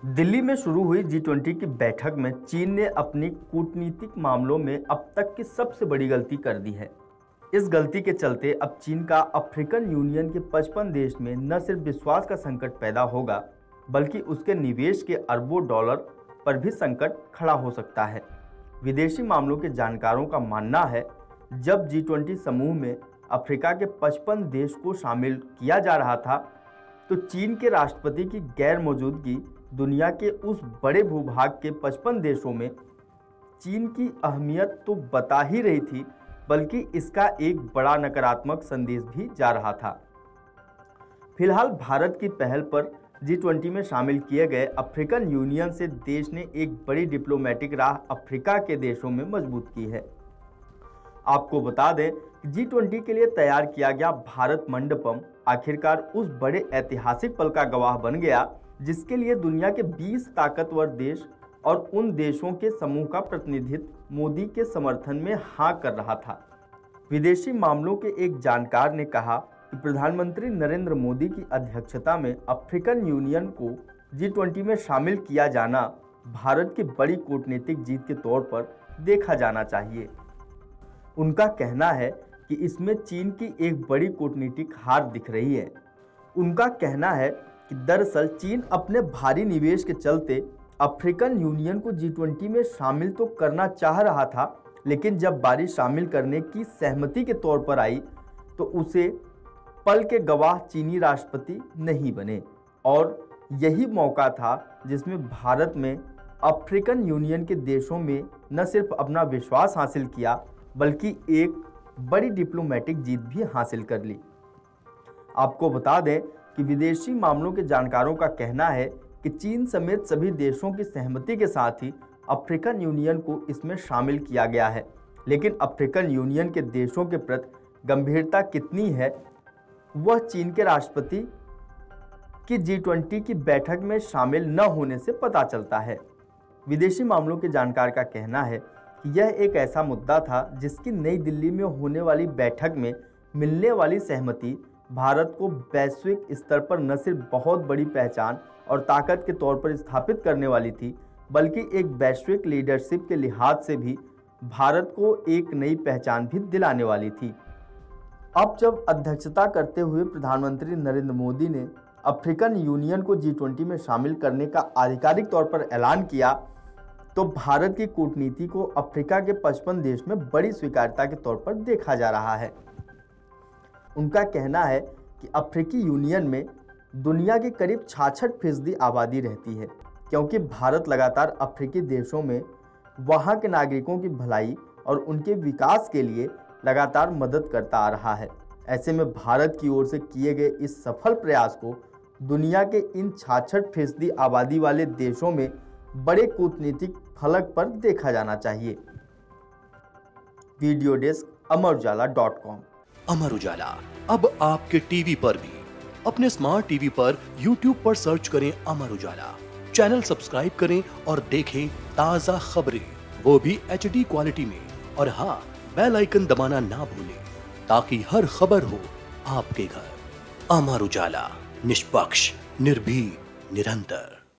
दिल्ली में शुरू हुई G20 की बैठक में चीन ने अपनी कूटनीतिक मामलों में अब तक की सबसे बड़ी गलती कर दी है। इस गलती के चलते अब चीन का अफ्रीकन यूनियन के 55 देश में न सिर्फ विश्वास का संकट पैदा होगा, बल्कि उसके निवेश के अरबों डॉलर पर भी संकट खड़ा हो सकता है। विदेशी मामलों के जानकारों का मानना है, जब G20 समूह में अफ्रीका के 55 देश को शामिल किया जा रहा था, तो चीन के राष्ट्रपति की गैर मौजूदगी दुनिया के उस बड़े भूभाग के 55 देशों में चीन की अहमियत तो बता ही रही थी, बल्कि इसका एक बड़ा नकारात्मक संदेश भी जा रहा था। फिलहाल भारत की पहल पर G20 में शामिल किए गए अफ्रीकन यूनियन से देश ने एक बड़ी डिप्लोमेटिक राह अफ्रीका के देशों में मजबूत की है। आपको बता दें कि G20 के लिए तैयार किया गया भारत मंडपम आखिरकार उस बड़े ऐतिहासिक पल का गवाह बन गया, जिसके लिए दुनिया के 20 ताकतवर देश और उन देशों के समूह का प्रतिनिधित्व मोदी के समर्थन में हाँ कर रहा था। विदेशी मामलों के एक जानकार ने कहा कि प्रधानमंत्री नरेंद्र मोदी की अध्यक्षता में अफ्रीकन यूनियन को G20 में शामिल किया जाना भारत की बड़ी कूटनीतिक जीत के तौर पर देखा जाना चाहिए। उनका कहना है कि इसमें चीन की एक बड़ी कूटनीतिक हार दिख रही है। उनका कहना है कि दरअसल चीन अपने भारी निवेश के चलते अफ्रीकन यूनियन को G20 में शामिल तो करना चाह रहा था, लेकिन जब बारी शामिल करने की सहमति के तौर पर आई तो उसे पल के गवाह चीनी राष्ट्रपति नहीं बने, और यही मौका था जिसमें भारत में अफ्रीकन यूनियन के देशों में न सिर्फ अपना विश्वास हासिल किया, बल्कि एक बड़ी डिप्लोमेटिक जीत भी हासिल कर ली। आपको बता दें कि विदेशी मामलों के जानकारों का कहना है कि चीन समेत सभी देशों की सहमति के साथ ही अफ्रीकन यूनियन को इसमें शामिल किया गया है, लेकिन अफ्रीकन यूनियन के देशों के प्रति गंभीरता कितनी है, वह चीन के राष्ट्रपति की G20 की बैठक में शामिल न होने से पता चलता है। विदेशी मामलों के जानकार का कहना है कि यह एक ऐसा मुद्दा था जिसकी नई दिल्ली में होने वाली बैठक में मिलने वाली सहमति भारत को वैश्विक स्तर पर न सिर्फ बहुत बड़ी पहचान और ताकत के तौर पर स्थापित करने वाली थी, बल्कि एक वैश्विक लीडरशिप के लिहाज से भी भारत को एक नई पहचान भी दिलाने वाली थी। अब जब अध्यक्षता करते हुए प्रधानमंत्री नरेंद्र मोदी ने अफ्रीकन यूनियन को G20 में शामिल करने का आधिकारिक तौर पर ऐलान किया, तो भारत की कूटनीति को अफ्रीका के 55 देश में बड़ी स्वीकार्यता के तौर पर देखा जा रहा है। उनका कहना है कि अफ्रीकी यूनियन में दुनिया की करीब 66% आबादी रहती है, क्योंकि भारत लगातार अफ्रीकी देशों में वहां के नागरिकों की भलाई और उनके विकास के लिए लगातार मदद करता आ रहा है। ऐसे में भारत की ओर से किए गए इस सफल प्रयास को दुनिया के इन 66% आबादी वाले देशों में बड़े कूटनीतिक फलक पर देखा जाना चाहिए। Video desk अमरउजाला.com। अमर उजाला अब आपके टीवी पर भी। अपने स्मार्ट टीवी पर YouTube पर सर्च करें अमर उजाला, चैनल सब्सक्राइब करें और देखें ताजा खबरें, वो भी HD क्वालिटी में। और हाँ, बेल आइकन दबाना ना भूलें ताकि हर खबर हो आपके घर। अमर उजाला, निष्पक्ष, निर्भीक, निरंतर।